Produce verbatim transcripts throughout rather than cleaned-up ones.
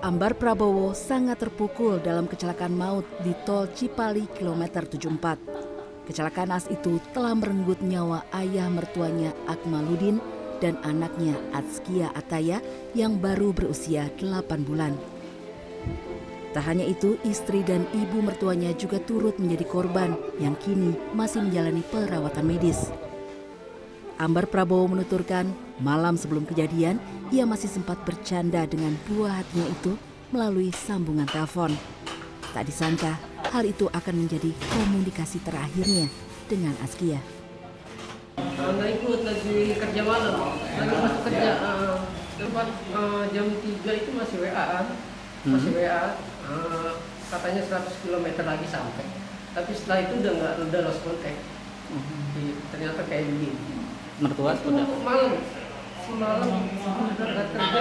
Ambar Prabowo sangat terpukul dalam kecelakaan maut di tol Cipali kilometer tujuh puluh empat. Kecelakaan naas itu telah merenggut nyawa ayah mertuanya Akmaludin dan anaknya Atskia Ataya yang baru berusia delapan bulan. Tak hanya itu, istri dan ibu mertuanya juga turut menjadi korban yang kini masih menjalani perawatan medis. Ambar Prabowo menuturkan, malam sebelum kejadian, ia masih sempat bercanda dengan buah hatinya itu melalui sambungan telepon. Tak disangka, hal itu akan menjadi komunikasi terakhirnya dengan Atskia. Nggak ikut, lagi kerja malam, lagi masuk kerja. Uh, tempat uh, jam tiga itu masih W A, masih W A. Uh, katanya seratus kilometer lagi sampai. Tapi setelah itu udah nggak, udah lost contact. Di, ternyata kayak begini. Mertua itu malam, semalam udah kerja.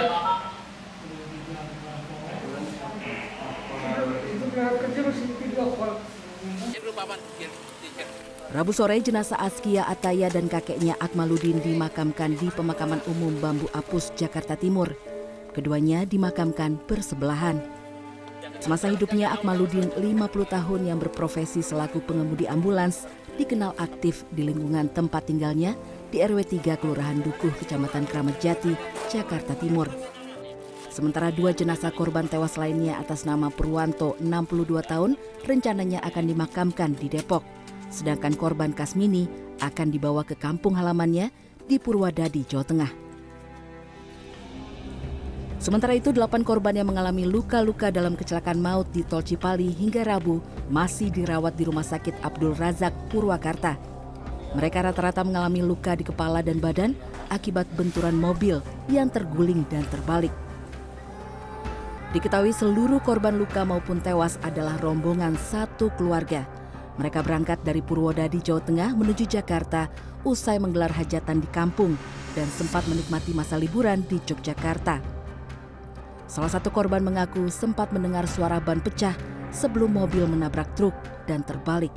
Itu kerja masih video call. Rabu sore jenazah Atskia Ataya dan kakeknya Akmaludin dimakamkan di pemakaman umum Bambu Apus, Jakarta Timur. Keduanya dimakamkan bersebelahan. Semasa hidupnya, Akmaludin, lima puluh tahun yang berprofesi selaku pengemudi ambulans, dikenal aktif di lingkungan tempat tinggalnya di R W tiga Kelurahan Dukuh, Kecamatan Kramat Jati, Jakarta Timur. Sementara dua jenazah korban tewas lainnya atas nama Purwanto, enam puluh dua tahun, rencananya akan dimakamkan di Depok. Sedangkan korban Kasmini akan dibawa ke kampung halamannya di Purwadadi, Jawa Tengah. Sementara itu, delapan korban yang mengalami luka-luka dalam kecelakaan maut di tol Cipali hingga Rabu masih dirawat di Rumah Sakit Abdul Razak, Purwakarta. Mereka rata-rata mengalami luka di kepala dan badan akibat benturan mobil yang terguling dan terbalik. Diketahui seluruh korban luka maupun tewas adalah rombongan satu keluarga. Mereka berangkat dari Purwodadi, Jawa Tengah menuju Jakarta usai menggelar hajatan di kampung dan sempat menikmati masa liburan di Yogyakarta. Salah satu korban mengaku sempat mendengar suara ban pecah sebelum mobil menabrak truk dan terbalik.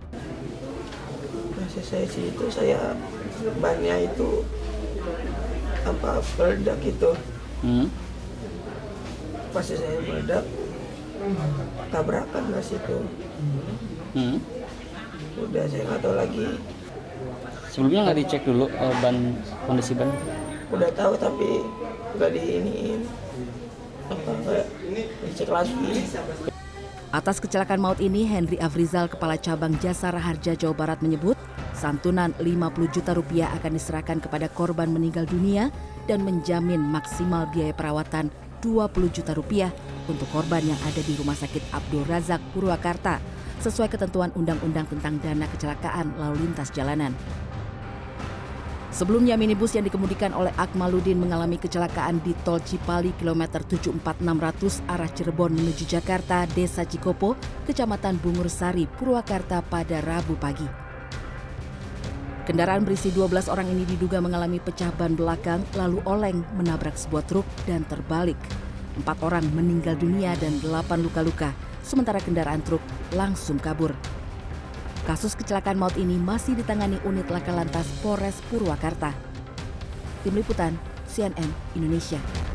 Masih saya sih itu saya bannya itu apa meledak gitu. Hmm. Pas saya meledak tabrakan mas itu. Hmm. Udah saya nggak tahu lagi. Sebelumnya nggak dicek dulu uh, ban kondisi ban? Udah tahu tapi nggak diiniin. Apa nggak dicek lagi. Atas kecelakaan maut ini, Henry Afrizal, Kepala Cabang Jasara Harja Jawa Barat menyebut santunan lima puluh juta rupiah akan diserahkan kepada korban meninggal dunia dan menjamin maksimal biaya perawatan dua puluh juta rupiah untuk korban yang ada di Rumah Sakit Abdul Razak, Purwakarta, sesuai ketentuan Undang-Undang tentang Dana Kecelakaan Lalu Lintas Jalanan. Sebelumnya, minibus yang dikemudikan oleh Akmaludin mengalami kecelakaan di tol Cipali kilometer tujuh puluh empat enam ratus arah Cirebon menuju Jakarta, Desa Cikopo, Kecamatan Bungur Sari, Purwakarta pada Rabu pagi. Kendaraan berisi dua belas orang ini diduga mengalami pecah ban belakang lalu oleng menabrak sebuah truk dan terbalik. Empat orang meninggal dunia dan delapan luka-luka, sementara kendaraan truk langsung kabur. Kasus kecelakaan maut ini masih ditangani unit Laka Lantas Polres Purwakarta. Tim Liputan C N N Indonesia.